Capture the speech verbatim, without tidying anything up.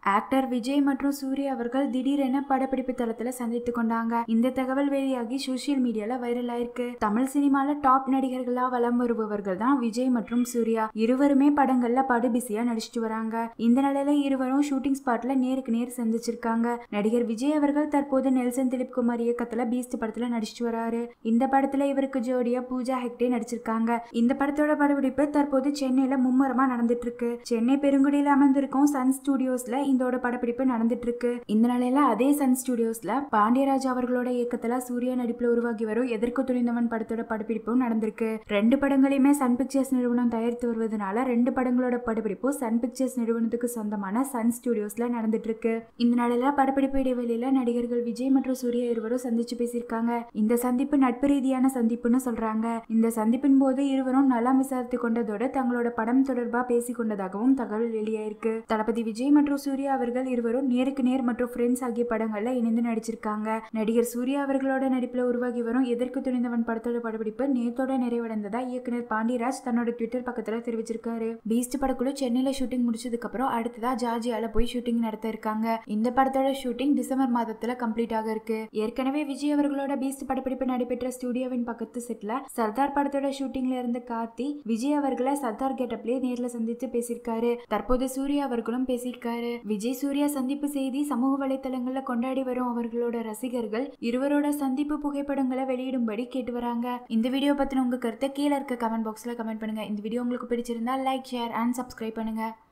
Actor Vijay மற்றும் சூர்யா அவர்கள் திடீரென படப்பிடிப்பு தளத்துல சந்தித்து கொண்டாங்க. இந்த தகவல் வெளியாகி சோசியல் மீடியால வைரல் ஆயிருக்கு. தமிழ் சினிமால டாப் நடிகர்களா வலம் வருபவர்கள் தான் விஜய் மற்றும் சூர்யா. இருவருமே படங்கள்ல படு பிஸியா நடிச்சிட்டு வராங்க. இந்த நிலையில இருவரும் ஷூட்டிங் ஸ்பாட்ல நேருக்கு நேர் சந்திச்சிருக்காங்க. நடிகர் விஜய் அவர்கள் தற்போது நெல்சன் திலீப் குமார் இயக்கத்துல பீஸ்ட் படத்துல நடிச்சிட்டு வராரு. இந்த படத்துல இவருக்கு ஜோடியா பூஜா ஹெக்டே நடிச்சிருக்காங்க. இந்த படத்தோட படப்பிடிப்பு தற்போது சென்னையில மும்முரமா நடந்துட்டு இருக்கு. சென்னை பெருங்குடியில அமர்ந்திருக்கும் சன் ஸ்டுடியோஸ்ல இதோட படப்பிடிப்பு நடந்துட்டு இருக்கு. இந்த நிலையில அதே சன் ஸ்டுடியோஸ்ல பாண்டியராஜ் அவர்களோட இயக்கத்துல சூர்யா நடிப்புல உருவாகி வரும் எதற்கு துணிந்தவன் படத்தோட படப்பிடிப்பும் நடந்திருக்கு. ரெண்டு படங்களையுமே சன் பிக்சர்ஸ் நிறுவனம் தயாரித்து வருவதனால ரெண்டு படங்களோட படப்பிடிப்பு சன் பிக்சர்ஸ் நிறுவனத்துக்கு சொந்தமான சன் ஸ்டுடியோஸ்ல நடந்துட்டு இருக்கு. இந்த நிலையில படப்பிடிப்பு இடைவெளியில நடிகர்கள் விஜய் மற்றும் சூர்யா இருவரும் சந்திச்சு பேசியிருக்காங்க. இந்த சந்திப்பு நட்பு ரீதியான சந்திப்புன்னு சொல்றாங்க. இந்த சந்திப்பின் போது இருவரும் நலம் விசாரித்து கொண்டதோடு தங்களோட படம் தொடர்பா பேசிக் கொண்டதாகவும் தகவல் வெளியாயிருக்கு. தளபதி விஜய் மற்றும் சூர்யா அவர்கள் இருவரும் நேருக்கு நேர் மற்றும் ஃப்ரெண்ட்ஸ் ஆகிய படங்கள்ல இணைந்து நடிச்சிருக்காங்க. நடிகர் சூர்யா அவர்களோட நடிப்புல உருவாகி வரும் எதற்கு துணிந்தவன் படத்தோட படப்பிடிப்பு நேத்தோட நிறைவடைந்ததா இயக்குனர் பாண்டியராஜ் தன்னோட ட்விட்டர் பக்கத்துல தெரிவிச்சிருக்காரு. பீஸ்ட் படக்குழு சென்னையில ஷூட்டிங் முடிச்சதுக்கு அப்புறம் அடுத்ததா ஜார்ஜியால போய் ஷூட்டிங் நடத்த இருக்காங்க. இந்த படத்தோட ஷூட்டிங் டிசம்பர் மாதத்துல கம்ப்ளீட் ஆக இருக்கு. ஏற்கனவே விஜய் அவர்களோட பீஸ்ட் படப்பிடிப்பு நடைபெற்ற ஸ்டுடியோவின் பக்கத்து செட்ல சர்தார் படத்தோட ஷூட்டிங்ல இருந்து கார்த்தி விஜய் அவர்களை சர்தார் கெட்டப்லயே நேர்ல சந்தித்து பேசியிருக்காரு. தற்போது சூர்யா அவர்களும் பேசியிருக்காரு. விஜய் சூர்யா சந்திப்பு செய்தி சமூக வலைதளங்கள்ல கொண்டாடி வரும் அவர்களோட ரசிகர்கள் இருவரோட சந்திப்பு புகைப்படங்களை வெளியிடும்படி கேட்டு வராங்க. இந்த வீடியோ பத்தின உங்க கருத்தை கீழே இருக்க கமெண்ட் பாக்ஸ்ல கமெண்ட் பண்ணுங்க. இந்த வீடியோ உங்களுக்கு பிடிச்சிருந்தா லைக், ஷேர் அண்ட் சப்ஸ்கிரைப் பண்ணுங்க.